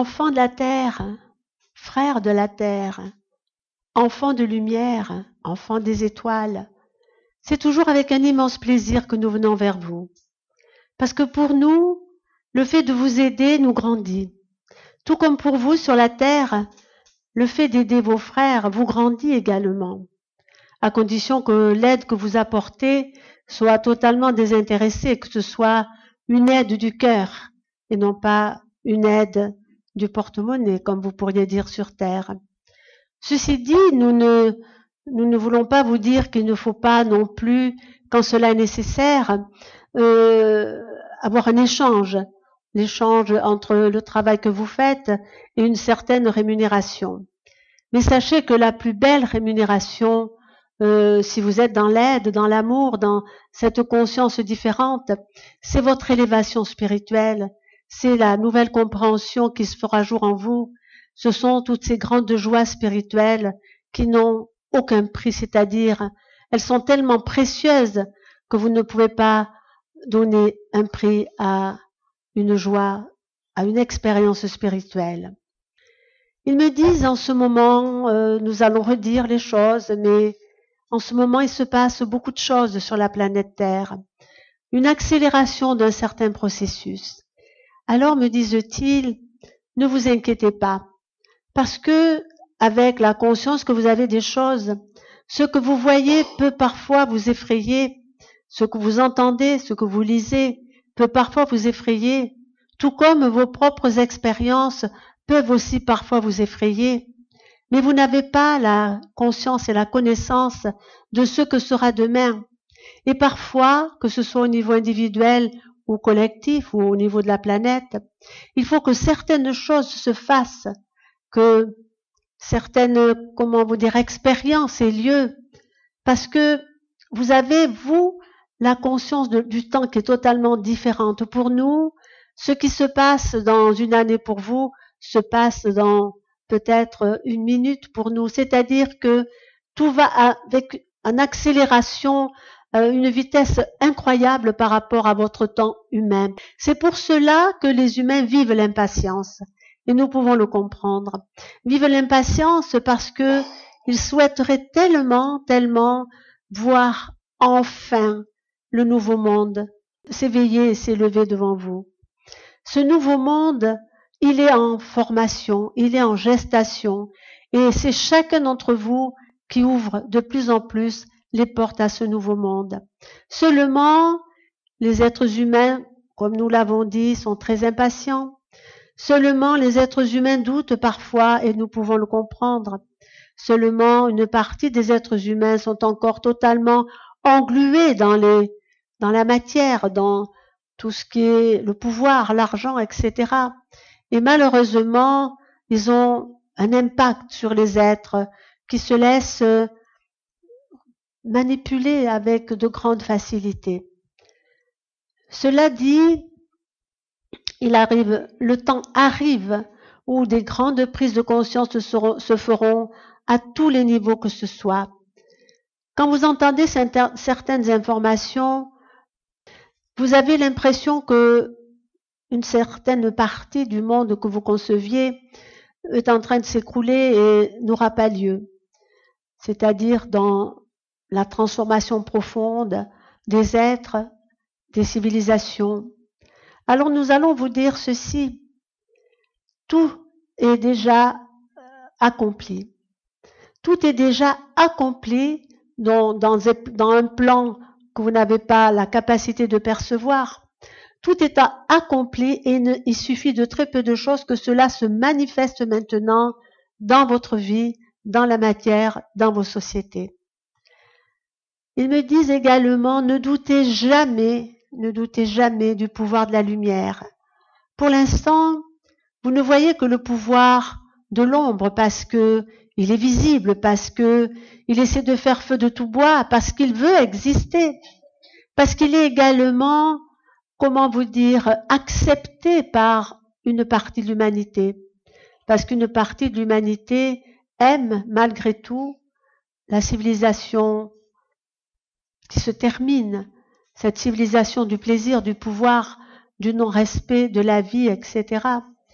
enfants de la terre, frères de la terre, enfants de lumière, enfants des étoiles, c'est toujours avec un immense plaisir que nous venons vers vous. Parce que pour nous, le fait de vous aider nous grandit. Tout comme pour vous sur la terre, le fait d'aider vos frères vous grandit également, à condition que l'aide que vous apportez soit totalement désintéressée, que ce soit une aide du cœur et non pas une aide du porte-monnaie, comme vous pourriez dire sur terre. Ceci dit, nous ne voulons pas vous dire qu'il ne faut pas non plus, quand cela est nécessaire, avoir un échange, l'échange entre le travail que vous faites et une certaine rémunération. Mais sachez que la plus belle rémunération, si vous êtes dans l'aide, dans l'amour, dans cette conscience différente, c'est votre élévation spirituelle, c'est la nouvelle compréhension qui se fera jour en vous. Ce sont toutes ces grandes joies spirituelles qui n'ont aucun prix, c'est-à-dire elles sont tellement précieuses que vous ne pouvez pas donner un prix à une joie, à une expérience spirituelle. Ils me disent en ce moment, nous allons redire les choses, mais en ce moment il se passe beaucoup de choses sur la planète Terre, une accélération d'un certain processus. Alors me disent-ils, ne vous inquiétez pas, parce que avec la conscience que vous avez des choses, ce que vous voyez peut parfois vous effrayer, ce que vous entendez, ce que vous lisez peut parfois vous effrayer, tout comme vos propres expériences peuvent aussi parfois vous effrayer. Mais vous n'avez pas la conscience et la connaissance de ce que sera demain. Et parfois, que ce soit au niveau individuel ou collectif ou au niveau de la planète, il faut que certaines choses se fassent, que certaines, comment vous dire, expériences aient lieu, parce que vous avez, vous, la conscience du temps qui est totalement différente. Pour nous, ce qui se passe dans une année pour vous se passe dans peut-être une minute pour nous. C'est-à-dire que tout va avec une accélération, une vitesse incroyable par rapport à votre temps humain. C'est pour cela que les humains vivent l'impatience. Et nous pouvons le comprendre. Vivent l'impatience parce que ils souhaiteraient tellement voir enfin le nouveau monde s'éveiller et s'élever devant vous. Ce nouveau monde, il est en formation, il est en gestation, et c'est chacun d'entre vous qui ouvre de plus en plus les portes à ce nouveau monde. Seulement, les êtres humains, comme nous l'avons dit, sont très impatients. Seulement, les êtres humains doutent parfois, et nous pouvons le comprendre. Seulement, une partie des êtres humains sont encore totalement englués dans la matière, dans tout ce qui est le pouvoir, l'argent, etc. Et malheureusement, ils ont un impact sur les êtres qui se laissent manipuler avec de grandes facilités. Cela dit, le temps arrive où des grandes prises de conscience se feront à tous les niveaux que ce soit. Quand vous entendez certaines informations, vous avez l'impression que une certaine partie du monde que vous conceviez est en train de s'écrouler et n'aura pas lieu. C'est-à-dire dans la transformation profonde des êtres, des civilisations. Alors nous allons vous dire ceci. Tout est déjà accompli. Tout est déjà accompli dans un plan que vous n'avez pas la capacité de percevoir. Tout est accompli et il suffit de très peu de choses que cela se manifeste maintenant dans votre vie, dans la matière, dans vos sociétés. Ils me disent également, ne doutez jamais du pouvoir de la lumière. Pour l'instant, vous ne voyez que le pouvoir de l'ombre parce que il est visible, parce que il essaie de faire feu de tout bois, parce qu'il veut exister, parce qu'il est également, comment vous dire, accepté par une partie de l'humanité, parce qu'une partie de l'humanité aime malgré tout la civilisation qui se termine, cette civilisation du plaisir, du pouvoir, du non-respect de la vie, etc.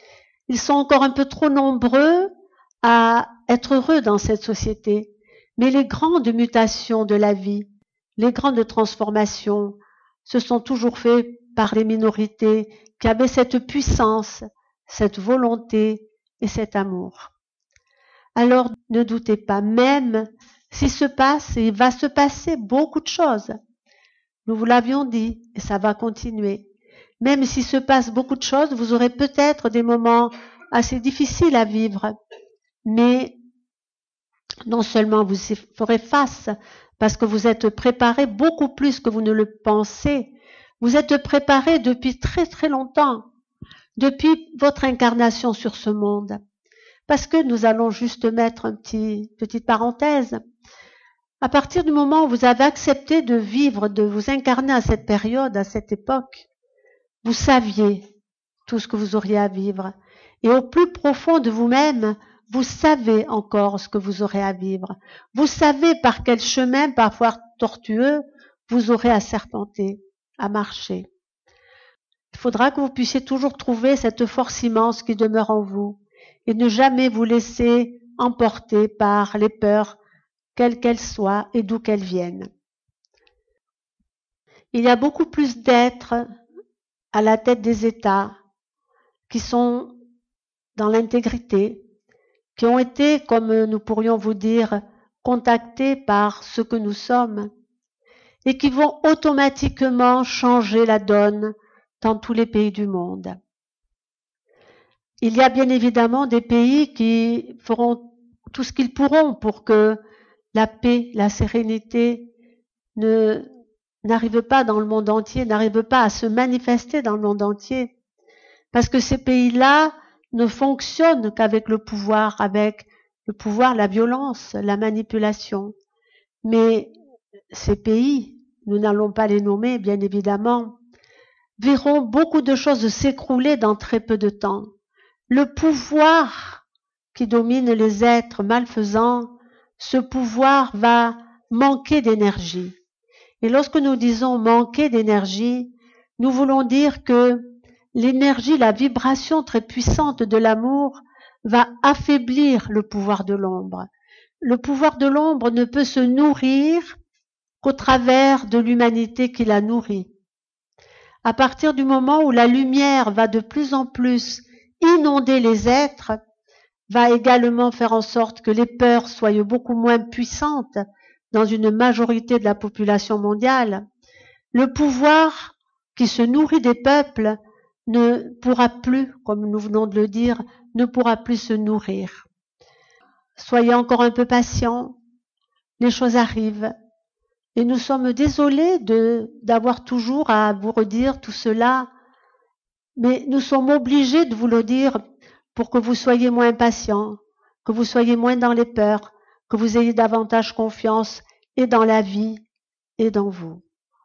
Ils sont encore un peu trop nombreux à être heureux dans cette société. Mais les grandes mutations de la vie, les grandes transformations, se sont toujours faites par les minorités qui avaient cette puissance, cette volonté et cet amour. Alors ne doutez pas, même s'il se passe et il va se passer beaucoup de choses. Nous vous l'avions dit et ça va continuer. Même s'il se passe beaucoup de choses, vous aurez peut-être des moments assez difficiles à vivre, mais non seulement vous y ferez face parce que vous êtes préparé beaucoup plus que vous ne le pensez, vous êtes préparé depuis très très longtemps, depuis votre incarnation sur ce monde. Parce que nous allons juste mettre une petite parenthèse. À partir du moment où vous avez accepté de vivre, de vous incarner à cette période, à cette époque, vous saviez tout ce que vous auriez à vivre. Et au plus profond de vous-même, vous savez encore ce que vous aurez à vivre. Vous savez par quel chemin, parfois tortueux, vous aurez à serpenter, à marcher. Il faudra que vous puissiez toujours trouver cette force immense qui demeure en vous et ne jamais vous laisser emporter par les peurs, quelles qu'elles soient et d'où qu'elles viennent. Il y a beaucoup plus d'êtres à la tête des États qui sont dans l'intégrité, qui ont été, comme nous pourrions vous dire, contactés par ce que nous sommes et qui vont automatiquement changer la donne dans tous les pays du monde. Il y a bien évidemment des pays qui feront tout ce qu'ils pourront pour que la paix, la sérénité n'arrive pas dans le monde entier, n'arrive pas à se manifester dans le monde entier. Parce que ces pays-là ne fonctionnent qu'avec le pouvoir, la violence, la manipulation. Mais ces pays, nous n'allons pas les nommer, bien évidemment, verront beaucoup de choses s'écrouler dans très peu de temps. Le pouvoir qui domine les êtres malfaisants, ce pouvoir va manquer d'énergie. Et lorsque nous disons manquer d'énergie, nous voulons dire que l'énergie, la vibration très puissante de l'amour va affaiblir le pouvoir de l'ombre. Le pouvoir de l'ombre ne peut se nourrir qu'au travers de l'humanité qui la nourrit. À partir du moment où la lumière va de plus en plus inonder les êtres, va également faire en sorte que les peurs soient beaucoup moins puissantes dans une majorité de la population mondiale. Le pouvoir qui se nourrit des peuples ne pourra plus, comme nous venons de le dire, ne pourra plus se nourrir. Soyez encore un peu patients, les choses arrivent. Et nous sommes désolés d'avoir toujours à vous redire tout cela, mais nous sommes obligés de vous le dire pour que vous soyez moins patients, que vous soyez moins dans les peurs, que vous ayez davantage confiance et dans la vie et dans vous.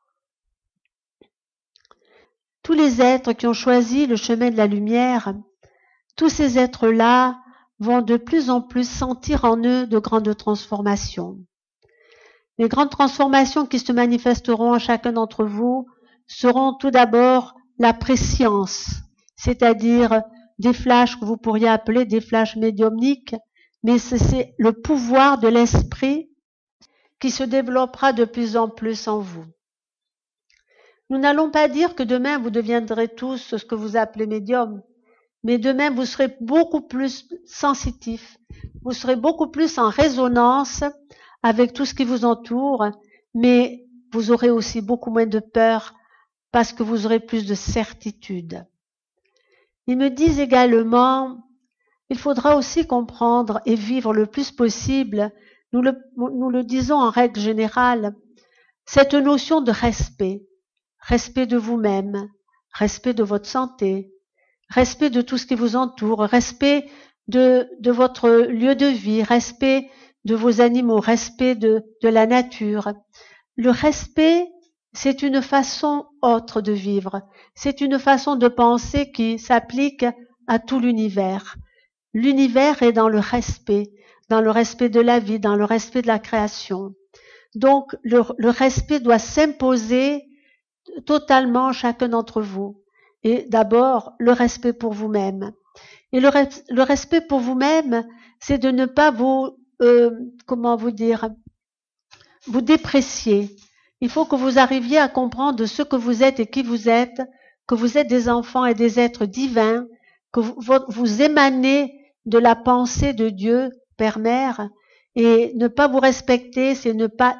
Tous les êtres qui ont choisi le chemin de la lumière, tous ces êtres-là vont de plus en plus sentir en eux de grandes transformations. Les grandes transformations qui se manifesteront à chacun d'entre vous seront tout d'abord la préscience, c'est-à-dire des flashs que vous pourriez appeler des flashs médiumniques, mais c'est le pouvoir de l'esprit qui se développera de plus en plus en vous. Nous n'allons pas dire que demain vous deviendrez tous ce que vous appelez médium, mais demain vous serez beaucoup plus sensitif, vous serez beaucoup plus en résonance avec tout ce qui vous entoure, mais vous aurez aussi beaucoup moins de peur parce que vous aurez plus de certitude. Ils me disent également, il faudra aussi comprendre et vivre le plus possible, nous le disons en règle générale, cette notion de respect, respect de vous-même, respect de votre santé, respect de tout ce qui vous entoure, respect de votre lieu de vie, respect de vos animaux, respect de la nature. Le respect, c'est une façon autre de vivre, c'est une façon de penser qui s'applique à tout l'univers. L'univers est dans le respect de la vie, dans le respect de la création. Donc, le respect doit s'imposer totalement chacun d'entre vous. Et d'abord, le respect pour vous-même. Et le respect pour vous-même, c'est de ne pas vous, comment vous dire, vous déprécier. Il faut que vous arriviez à comprendre ce que vous êtes et qui vous êtes, que vous êtes des enfants et des êtres divins, que vous émanez de la pensée de Dieu, Père, Mère, et ne pas vous respecter, c'est ne pas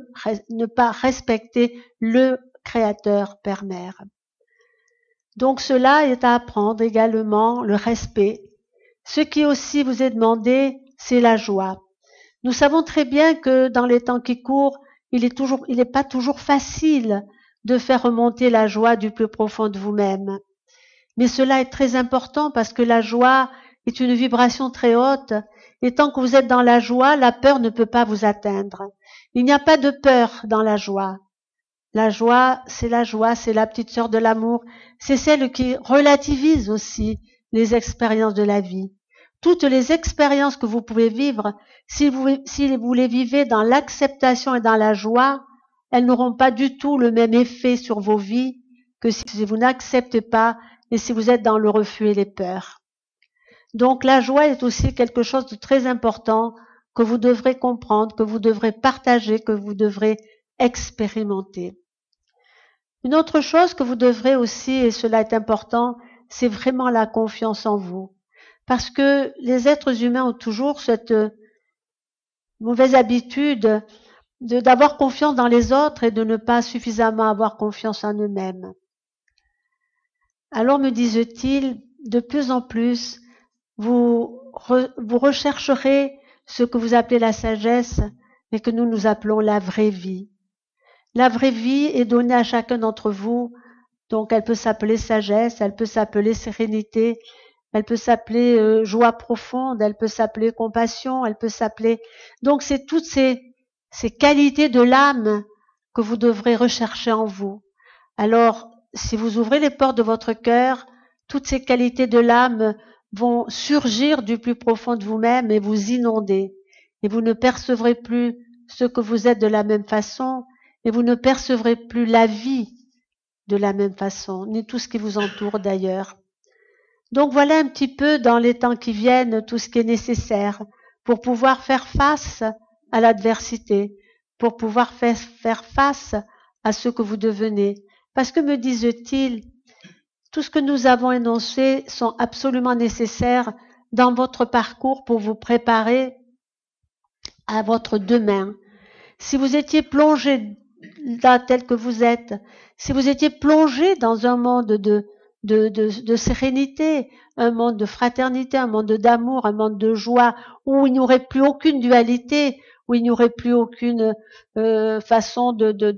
respecter le Créateur, Père, Mère. Donc cela est à apprendre également, le respect. Ce qui aussi vous est demandé, c'est la joie. Nous savons très bien que dans les temps qui courent, il n'est pas toujours facile de faire remonter la joie du plus profond de vous-même. Mais cela est très important parce que la joie est une vibration très haute et tant que vous êtes dans la joie, la peur ne peut pas vous atteindre. Il n'y a pas de peur dans la joie. La joie, c'est la petite sœur de l'amour, c'est celle qui relativise aussi les expériences de la vie. Toutes les expériences que vous pouvez vivre, si vous les vivez dans l'acceptation et dans la joie, elles n'auront pas du tout le même effet sur vos vies que si vous n'acceptez pas et si vous êtes dans le refus et les peurs. Donc la joie est aussi quelque chose de très important que vous devrez comprendre, que vous devrez partager, que vous devrez expérimenter. Une autre chose que vous devrez aussi, et cela est important, c'est vraiment la confiance en vous. Parce que les êtres humains ont toujours cette mauvaise habitude d'avoir confiance dans les autres et de ne pas suffisamment avoir confiance en eux-mêmes. Alors me disent-ils, de plus en plus, vous rechercherez ce que vous appelez la sagesse, mais que nous appelons la vraie vie. La vraie vie est donnée à chacun d'entre vous, donc elle peut s'appeler sagesse, elle peut s'appeler sérénité, elle peut s'appeler joie profonde, elle peut s'appeler compassion, elle peut s'appeler... Donc c'est toutes ces qualités de l'âme que vous devrez rechercher en vous. Alors, si vous ouvrez les portes de votre cœur, toutes ces qualités de l'âme vont surgir du plus profond de vous-même et vous inonder. Et vous ne percevrez plus ce que vous êtes de la même façon, et vous ne percevrez plus la vie de la même façon, ni tout ce qui vous entoure d'ailleurs. Donc voilà un petit peu dans les temps qui viennent tout ce qui est nécessaire pour pouvoir faire face à l'adversité, pour pouvoir faire face à ce que vous devenez. Parce que me disent-ils, tout ce que nous avons énoncé sont absolument nécessaires dans votre parcours pour vous préparer à votre demain. Si vous étiez plongé là tel que vous êtes, si vous étiez plongé dans un monde de sérénité, un monde de fraternité, un monde d'amour, un monde de joie, où il n'y aurait plus aucune dualité, où il n'y aurait plus aucune façon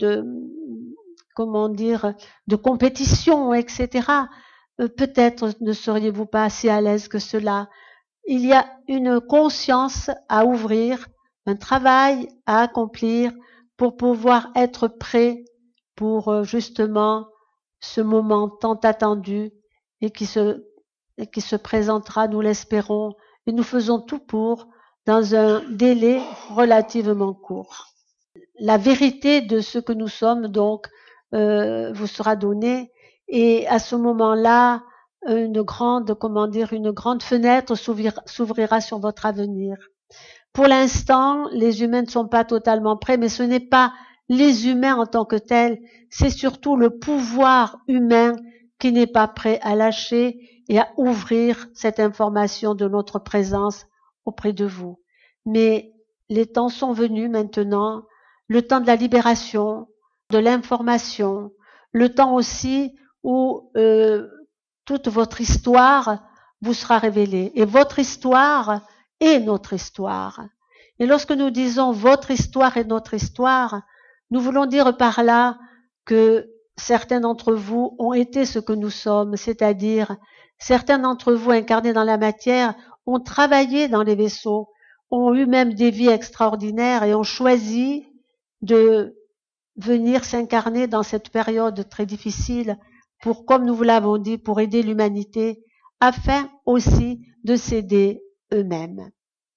comment dire, de compétition, etc. Peut-être ne seriez-vous pas assez à l'aise que cela. Il y a une conscience à ouvrir, un travail à accomplir pour pouvoir être prêt pour justement ce moment tant attendu et qui se présentera, nous l'espérons, et nous faisons tout pour, dans un délai relativement court. La vérité de ce que nous sommes, donc, vous sera donnée, et à ce moment-là, une grande fenêtre s'ouvrira sur votre avenir. Pour l'instant, les humains ne sont pas totalement prêts, mais ce n'est pas les humains en tant que tels, c'est surtout le pouvoir humain qui n'est pas prêt à lâcher et à ouvrir cette information de notre présence auprès de vous. Mais les temps sont venus maintenant, le temps de la libération, de l'information, le temps aussi où toute votre histoire vous sera révélée. Et votre histoire est notre histoire. Et lorsque nous disons votre histoire est notre histoire, nous voulons dire par là que certains d'entre vous ont été ce que nous sommes, c'est-à-dire certains d'entre vous incarnés dans la matière ont travaillé dans les vaisseaux, ont eu même des vies extraordinaires et ont choisi de venir s'incarner dans cette période très difficile pour, comme nous vous l'avons dit, pour aider l'humanité, afin aussi de s'aider eux-mêmes.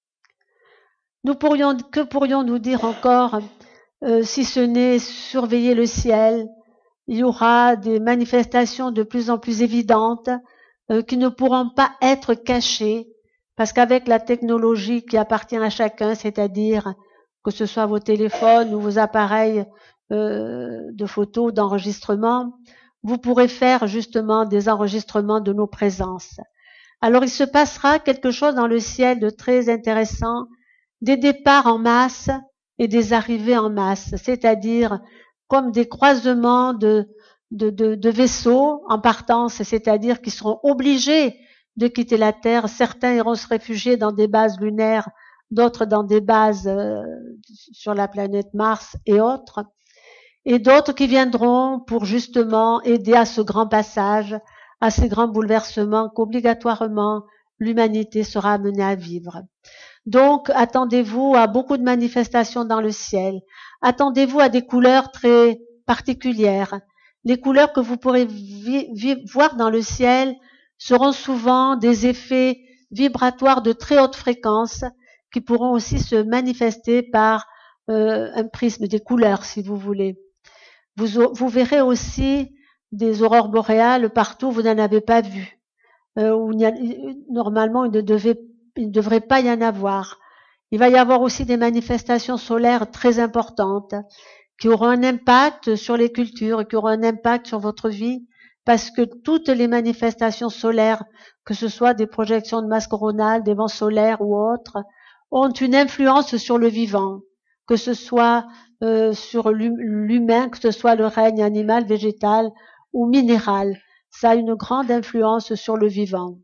Que pourrions-nous dire encore si ce n'est surveiller le ciel? Il y aura des manifestations de plus en plus évidentes qui ne pourront pas être cachés, parce qu'avec la technologie qui appartient à chacun, c'est-à-dire que ce soit vos téléphones ou vos appareils de photos, d'enregistrement, vous pourrez faire justement des enregistrements de nos présences. Alors il se passera quelque chose dans le ciel de très intéressant, des départs en masse et des arrivées en masse, c'est-à-dire comme des croisements de vaisseaux en partance, c'est-à-dire qui seront obligés de quitter la Terre. Certains iront se réfugier dans des bases lunaires, d'autres dans des bases sur la planète Mars et autres, et d'autres qui viendront pour justement aider à ce grand passage, à ces grands bouleversements qu'obligatoirement l'humanité sera amenée à vivre. Donc, attendez-vous à beaucoup de manifestations dans le ciel. Attendez-vous à des couleurs très particulières. Les couleurs que vous pourrez voir dans le ciel seront souvent des effets vibratoires de très haute fréquence qui pourront aussi se manifester par un prisme des couleurs, si vous voulez. Vous verrez aussi des aurores boréales partout où vous n'en avez pas vu. Où normalement, il ne devrait pas y en avoir. Il va y avoir aussi des manifestations solaires très importantes qui auront un impact sur les cultures, qui auront un impact sur votre vie, parce que toutes les manifestations solaires, que ce soit des projections de masse coronale, des vents solaires ou autres, ont une influence sur le vivant, que ce soit sur l'humain, que ce soit le règne animal, végétal ou minéral. Ça a une grande influence sur le vivant.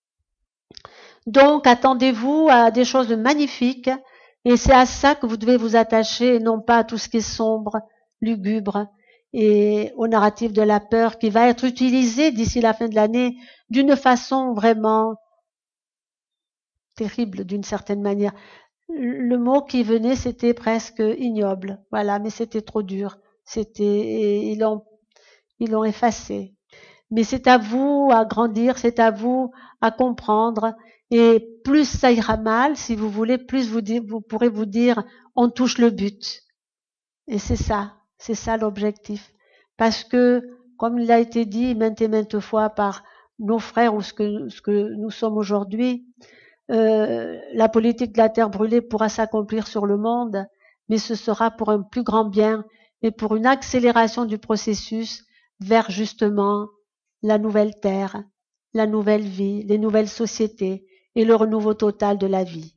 Donc, attendez-vous à des choses magnifiques et c'est à ça que vous devez vous attacher et non pas à tout ce qui est sombre, lugubre et au narratif de la peur qui va être utilisé d'ici la fin de l'année d'une façon vraiment terrible d'une certaine manière. Le mot qui venait, c'était presque ignoble. Voilà, mais c'était trop dur. Ils l'ont effacé. Mais c'est à vous à grandir, c'est à vous à comprendre. Et plus ça ira mal, si vous voulez, plus vous pourrez vous dire, on touche le but. Et c'est ça l'objectif. Parce que, comme il a été dit maintes et maintes fois par nos frères ou ce que nous sommes aujourd'hui, la politique de la terre brûlée pourra s'accomplir sur le monde, mais ce sera pour un plus grand bien et pour une accélération du processus vers justement la nouvelle terre, la nouvelle vie, les nouvelles sociétés et le renouveau total de la vie.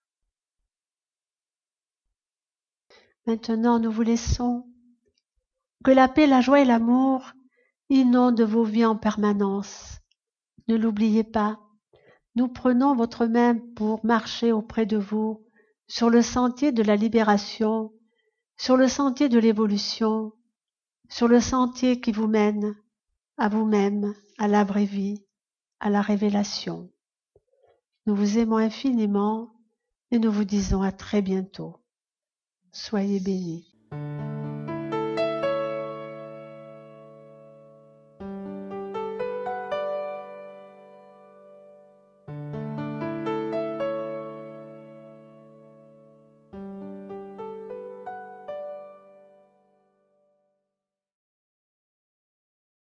Maintenant, nous vous laissons. Que la paix, la joie et l'amour inondent vos vies en permanence. Ne l'oubliez pas. Nous prenons votre main pour marcher auprès de vous sur le sentier de la libération, sur le sentier de l'évolution, sur le sentier qui vous mène à vous-même, à la vraie vie, à la révélation. Nous vous aimons infiniment et nous vous disons à très bientôt. Soyez bénis.